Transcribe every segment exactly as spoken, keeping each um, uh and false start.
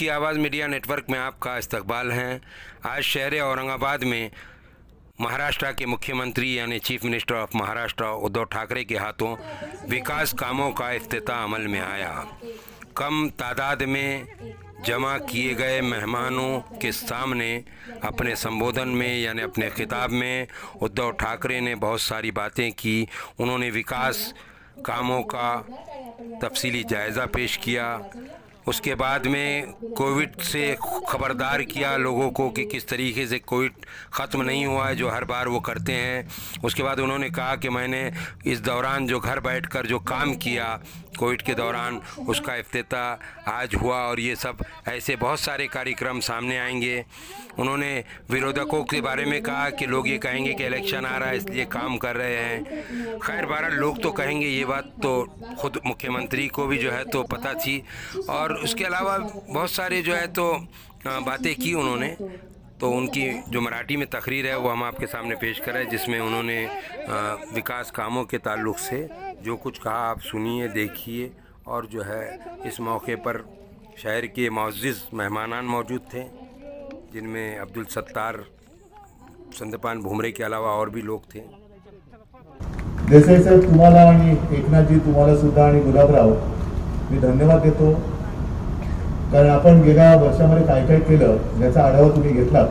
की आवाज़ media network में आपका इस्तकबाल है। आज शहर औरंगाबाद में महाराष्ट्र के मुख्यमंत्री यानी chief minister of Maharashtra Uddhav Thackeray के हाथों विकास कामों का इफ्तिताह अमल में आया। कम तादाद में जमा किए गए मेहमानों के सामने अपने संबोधन में यानी अपने खिताब में उद्धव ठाकरे ने बहुत सारी बातें की। उन्होंने विकास कामों का तफसीली जायज़ा पेश किया। उसके बाद में कोविड से ख़बरदार किया लोगों को कि किस तरीके से कोविड ख़त्म नहीं हुआ है जो हर बार वो करते हैं। उसके बाद उन्होंने कहा कि मैंने इस दौरान जो घर बैठकर जो काम किया कोविड के दौरान उसका इफ्तिताह आज हुआ और ये सब ऐसे बहुत सारे कार्यक्रम सामने आएंगे। उन्होंने विरोधकों के बारे में कहा कि लोग ये कहेंगे कि इलेक्शन आ रहा है इसलिए काम कर रहे हैं। खैर बहरहाल लोग तो कहेंगे, ये बात तो खुद मुख्यमंत्री को भी जो है तो पता थी। और उसके अलावा बहुत सारे जो है तो बातें की उन्होंने। तो उनकी जो मराठी में तकरीर है वो हम आपके सामने पेश कर रहे हैं, जिसमें उन्होंने विकास कामों के ताल्लुक़ से जो कुछ कहा आप सुनिए, देखिए। और जो है इस मौके पर शहर के मुअज़्ज़िज़ मेहमानान मौजूद थे, जिनमें अब्दुल सत्तार, संदीपान भुमरे के अलावा और भी लोग थे। देसाई साहेब तुम्हाला आणि एकनाथजी तुम्हाला सुद्धा आणि गुलाबराव मी धन्यवाद देतो, कारण आपण गेल्या वर्षामध्ये काय काय केलं याचा आढावा तुम्ही घेतलात।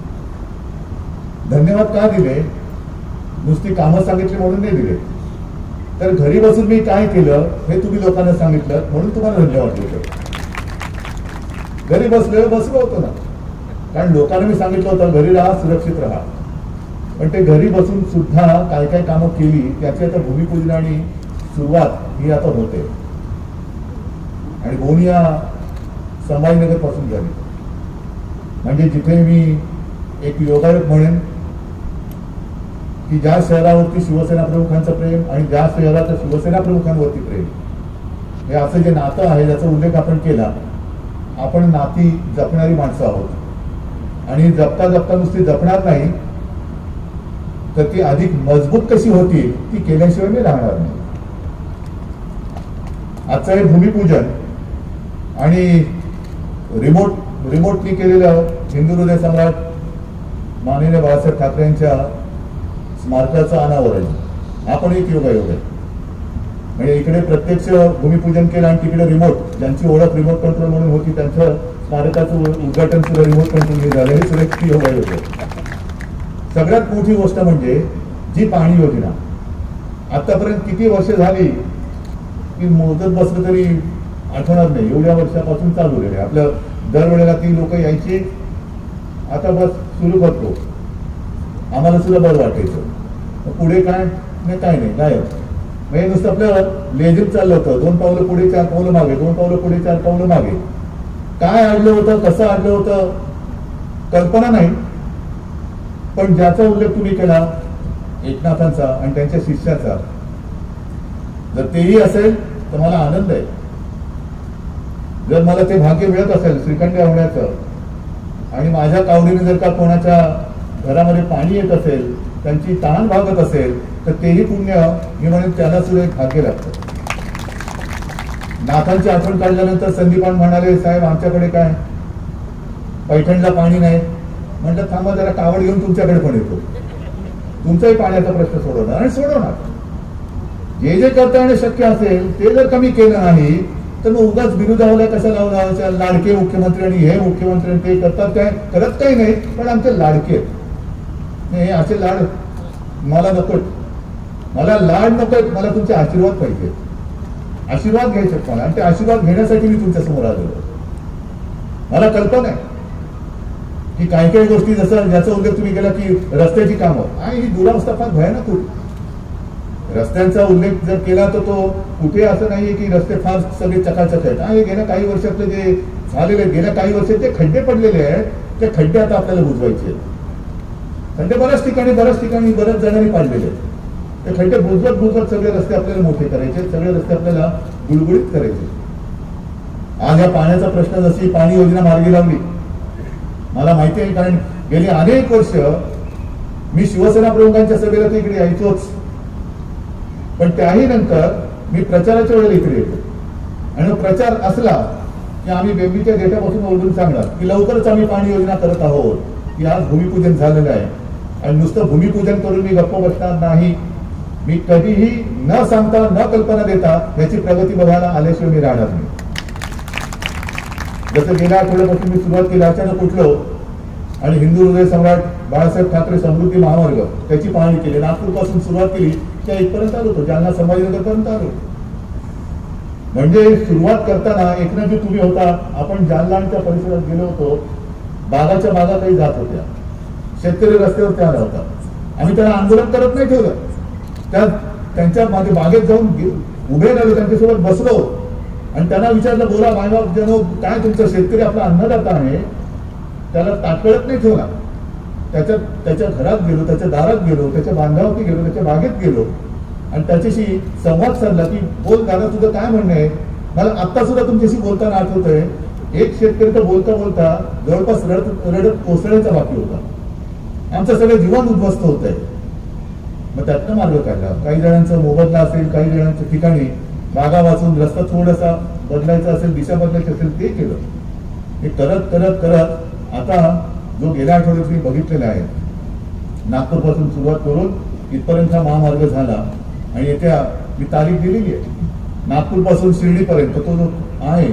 धन्यवाद का दिले? नुसती कामं सांगितली म्हणून नाही दिले, तर घरी बसून मी काय केलं हे तुम्ही लोकांना सांगितलं म्हणून तुम्हाला धन्यवाद देतो। घरी बसलो बसलो होतो ना, कारण लोकांना मी सांगितलं होतं घरी राहा, सुरक्षित राहा, पण ते घरी बसून सुद्धा काय काय कामं केली त्याची आता भूमिपूजन आणि सुरुवात ही आता होते। आणि गोनिया संभाजीनगर पासून झाली, म्हणजे जिथे मी एक योगायोग म्हणेन की ज्या शहरावरती शिवसेना प्रमुखांचं प्रेम आणि ज्या शहराचं शिवसेना प्रमुखांवरती प्रेम, हे असं जे नातं आहे ज्याचा उल्लेख आपण केला, आपण नाती जपणारी माणसं आहोत आणि जपता जपता नुसती जपणार नाही तर ती अधिक मजबूत कशी होती ती केल्याशिवाय मी राहणार नाही। आजचं हे भूमिपूजन आणि रिमोट रिमोटली केलेलं हिंदू हृदय सम्राट माननीय बाळासाहेब ठाकरे यांच्या स्मारकाचं अनावरण हा पण एक योगायोग आहे। म्हणजे इकडे प्रत्यक्ष भूमिपूजन केलं आणि तिकडे रिमोट, ज्यांची ओळख रिमोट कंट्रोल म्हणून होती त्यांच्या स्मारकाचं उद्घाटन सुद्धा रिमोट कंट्रोल झालं, हे सुद्धा एक योगायोग आहे। सगळ्यात मोठी गोष्ट म्हणजे जी पाणी योजना आतापर्यंत किती वर्ष झाली की मोजत बसलं तरी आठवणार नाही, एवढ्या वर्षापासून चालू आहे। आपल्या दरवेळेला ती लोक यायची, आता बस सुरू करतो, आम्हाला सुद्धा बरं वाटायचं, पुढे काय नाही काय नाही गायब। म्हणजे नुसतं आपलं लेझिम चाललं होतं, दोन पावलं पुढे चार पावलं मागे, दोन पावलं पुढे चार पावलं मागे। काय अडलं होतं, कसं अडलं होतं कल्पना नाही, पण ज्याचा उल्लेख तुम्ही केला एकनाथांचा आणि त्यांच्या शिष्याचा, जर तेही असेल तर मला आनंद आहे। जर मला ते भाग्य मिळत असेल श्रीखंड होण्याचं आणि माझ्या कावडीने जर का कोणाच्या घरामध्ये पाणी येत असेल, त्यांची तहान भागत असेल, तर तेही पुण्य मी म्हणेन त्याला सुद्धा एक भाग्य लागतं। नाथांची आठवण काढल्यानंतर संदीपान म्हणाले, साहेब आमच्याकडे काय पैठणला पाणी नाही। म्हटलं थांबा जरा, कावड घेऊन तुमच्याकडे पण येतो, तुमचाही पाण्याचा प्रश्न सोडवणार आणि सोडवणार। जे जे करता येणं शक्य असेल ते जर कमी केलं नाही तर मग उगाच विरोधाला कसं लावणार? लाडके मुख्यमंत्री आणि हे मुख्यमंत्री ते करतात काय? करत काही नाही, पण आमचे लाडके नाही, असे लाड मला नको, मला लाड नको, मला तुमचे आशीर्वाद पाहिजे। आशीर्वाद घ्यायचे मला, आणि ते आशीर्वाद घेण्यासाठी मी तुमच्या समोर आलेलो। मला कल्पना आहे की काही काही गोष्टी, जसं ज्याचा उल्लेख तुम्ही केला की रस्त्याची कामं, आणि ही दुरावस्था फार भयानक होती। रस्त्यांचा उल्लेख जर केला तर तो कुठे असं नाहीये की रस्ते फार सगळे चकाचक आहेत। आणि गेल्या काही वर्षातले जे झालेले, गेल्या काही वर्षात जे खड्डे पडलेले आहेत ते खड्डे आता आपल्याला बुजवायचे आहेत। खड्डे बऱ्याच ठिकाणी बऱ्याच ठिकाणी बऱ्याच जणांनी पाडलेले आहेत, ते खड्डे बुजवत बुजवत सगळे रस्ते आपल्याला मोठे करायचे, सगळे रस्ते आपल्याला गुळगुळीत करायचे। आज या पाण्याचा प्रश्न, जशी पाणी योजना मार्गी लावली, मला माहिती आहे, कारण गेली अनेक वर्ष मी शिवसेना प्रमुखांच्या सभेला तर इकडे यायचोच, पण त्याही नंतर मी प्रचाराच्या वेळेला इकडे येतो, आणि प्रचार असला की आम्ही बेंबीच्या डेटापासून ओरडून सांगणार की लवकरच आम्ही पाणी योजना करत आहोत, की आज भूमिपूजन झालेलं आहे आणि नुसतं भूमिपूजन करून मी गप्प बसणार नाही. मी कधीही न सांगता न कल्पना देता याची प्रगती बघायला आल्याशिवाय मी राहणार नाही. जसं गेल्या आठवड्यापासून मी सुरुवात केली, अचानक उठलो आणि हिंदू हृदय सम्राट बाळासाहेब ठाकरे समृद्धी महामार्ग त्याची पाहणी केली. नागपूर पासून सुरुवात केली त्या इथपर्यंत आलो होतो, जालना संभाजीनगर पर्यंत आलो. म्हणजे सुरुवात करताना एकनाथजी तुम्ही होता, आपण जालनाच्या परिसरात गेलो होतो, बागाच्या बागा काही जात होत्या, शेतकरी रस्त्यावरती आला होता. आम्ही त्याला आंदोलन करत नाही ठेवलं, त्या त्यांच्या मागे बागेत जाऊन उभे राहिलो, त्यांच्यासोबत बसलो आणि त्यांना विचारलं, बोला मायबाप जनो, काय तुमचा शेतकरी आपला अन्नदाता आहे, त्याला ताटकळत नाही ठेवला. त्याच्या त्याच्या घरात गेलो, त्याच्या दारात गेलो, त्याच्या बांधावरती गेलो, त्याच्या बागेत गेलो आणि त्याच्याशी संवाद साधला की बोल दादा तुझं काय म्हणणं आहे. मला आत्ता सुद्धा तुमच्याशी बोलताना आठवतंय, एक शेतकरी तर बोलता बोलता जवळपास रडत रडत कोसळण्याचा बाकी होता. आमचं सगळं जीवन उद्ध्वस्त होत आहे. मग त्यातनं मार्ग काढला. काही जणांचं मोबदला असेल, काही जणांच्या ठिकाणी बागा वाचून रस्ता थोडासा बदलायचा असेल, दिशा बदलायची असेल ते केलं. हे करत करत करत आता जो गेल्या आठवड्यात मी बघितलेला आहे, नागपूरपासून सुरुवात करून इथपर्यंत हा महामार्ग झाला आणि येत्या मी तारीख दिलेली आहे, नागपूरपासून शिर्डीपर्यंत तो जो आहे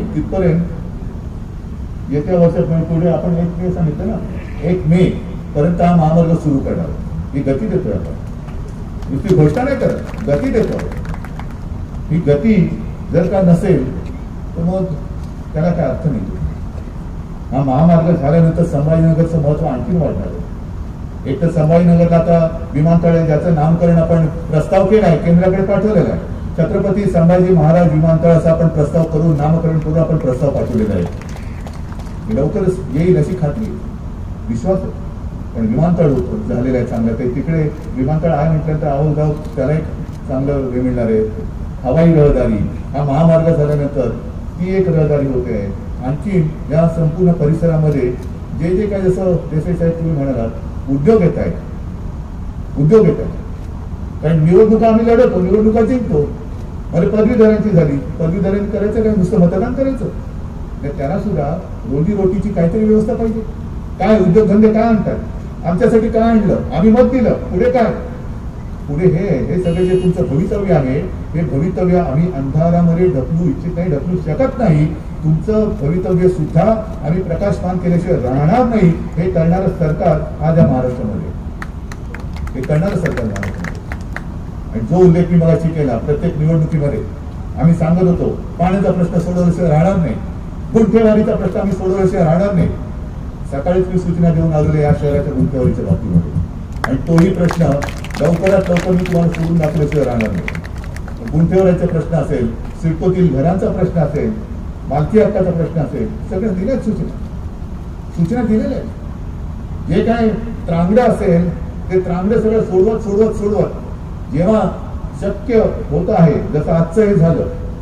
तिथपर्यंत येत्या वर्षात पुढे आपण एक मे सांगितलं ना, एक मे पर्यंत हा महामार्ग सुरू करणार. ही गती देतोय आपण, नुसती घोषणा नाही करत, गती देतो. ही गती जर का नसेल तर मग त्याला काय अर्थ नाही. हा महामार्ग झाल्यानंतर संभाजीनगरचं महत्व आणखी वाढणार आहे. एक तर संभाजीनगरला आता विमानतळ आहे, ज्याचं नामकरण आपण प्रस्ताव केला आहे, केंद्राकडे पाठवलेला आहे. छत्रपती संभाजी महाराज विमानतळ असा आपण प्रस्ताव करून नामकरण करून आपण प्रस्ताव पाठवलेला आहे. लवकरच येईल अशी खात्री, विश्वास आहे. पण विमानतळ होतं झालेलं आहे चांगलं, ते तिकडे विमानतळ आहे म्हटल्यानंतर आवं जाऊ त्याला एक चांगलं हे मिळणार आहे. हवाई रहदारी हा महामार्ग झाल्यानंतर ती एक रहदारी होते. आणखी या संपूर्ण परिसरामध्ये जे जे काय, जसं देसाई साहेब तुम्ही म्हणालात, उद्योग येत आहेत, उद्योग येत आहेत. कारण निवडणुका आम्ही लढवतो, निवडणुका जिंकतो. म्हणजे पदवीधरांची झाली, पदवीधरांनी करायचं काय, नुसतं मतदान करायचं. त्यांना सुद्धा रोजी रोटीची काहीतरी व्यवस्था पाहिजे. काय उद्योगधंदे काय आणतात, आमच्यासाठी काय आणलं, आम्ही मत दिलं, पुढे काय, पुढे हे हे सगळे जे तुमचं भवितव्य आहे, हे भवितव्य आम्ही अंधारामध्ये ढकलू इच्छित नाही, ढकलू शकत नाही. तुमचं भवितव्य सुद्धा आम्ही प्रकाशमान केल्याशिवाय राहणार नाही. हे करणारं सरकार आज या महाराष्ट्रामध्ये, हे करणारं सरकार महाराष्ट्रामध्ये. आणि जो उल्लेख मी मगाशी केला, प्रत्येक निवडणुकीमध्ये आम्ही सांगत होतो, पाण्याचा प्रश्न सोडवल्याशिवाय राहणार नाही, गुंठेवारीचा प्रश्न आम्ही सोडवल्याशिवाय राहणार नाही. सकाळीच मी सूचना देऊन आलेलो या शहराच्या गुंठेवारीच्या बाबतीमध्ये, आणि तोही प्रश्न लवकरात लवकर मी तुम्हाला सोडून दाखवल्याशिवाय राहणार नाही. गुंठेवारीचा प्रश्न असेल, सिडकोतील घरांचा प्रश्न असेल, मालकी हक्काचा प्रश्न असेल, सगळं दिल्यात सूचना, सूचना दिलेल्या आहेत. जे काय त्रांगडं असेल ते त्रांगडं सगळं सोडवत सोडवत सोडवत जेव्हा शक्य होत आहे, जसं आजचं हे झालं,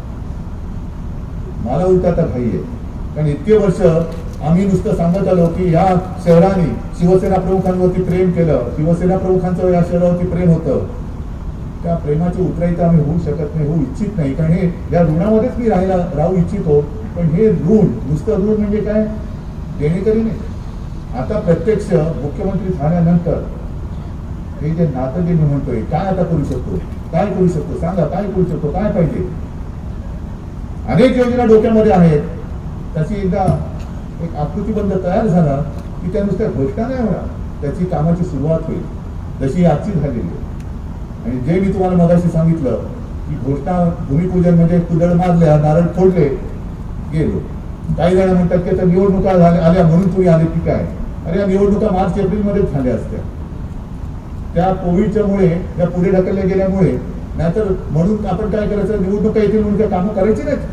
मला उलट आता घाई आहे. कारण इतके वर्ष आम्ही नुसतं सांगत आलो की या शहराने शिवसेना प्रमुखांवरती प्रेम केलं, शिवसेना प्रमुखांचं या शहरावरती प्रेम होतं. त्या प्रेमाची उतराई तर आम्ही होऊ शकत नाही, होऊ इच्छित नाही. कारण हे या ऋणामध्येच मी राहायला राहू इच्छितो. पण हे ऋण नुसतं ऋण म्हणजे काय, देणेकरी नाही. आता प्रत्यक्ष मुख्यमंत्री झाल्यानंतर हे जे नातं जे मी म्हणतोय, काय आता करू शकतो, काय करू शकतो सांगा, काय करू शकतो, काय पाहिजे. अनेक योजना डोक्यामध्ये आहेत. त्याची एकदा एक आकृतीबंध तयार झाला की त्या नुसत्या घोषणा नाही होणार, त्याची कामाची सुरुवात होईल, जशी आजची झालेली आहे. आणि जे मी तुम्हाला मगाशी सांगितलं की घोषणा भूमिपूजन म्हणजे कुदळ मारल्या, नारळ फोडले, गेलो. काही जण म्हणतात की आता निवडणुका आल्या म्हणून तुम्ही आले की काय. अरे या निवडणुका मार्च एप्रिल मध्येच झाल्या असत्या, त्या कोविडच्या मुळे या पुढे ढकलल्या गेल्यामुळे. नाहीतर म्हणून आपण काय करायचं, निवडणुका येतील म्हणून त्या कामं करायची नाहीत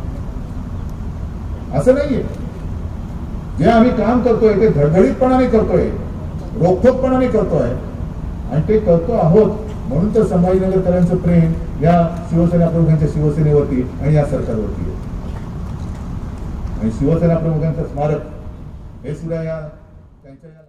असं नाहीये. जे आम्ही काम करतोय ते धडधडीतपणाने करतोय, रोखोकपणाने करतोय, आणि ते करतो आहोत म्हणून तर संभाजीनगरकरांचं प्रेम या शिवसेना प्रमुखांच्या शिवसेनेवरती आणि या सरकारवरती आहे. आणि शिवसेना प्रमुखांचं स्मारक हे सुद्धा या त्यांच्या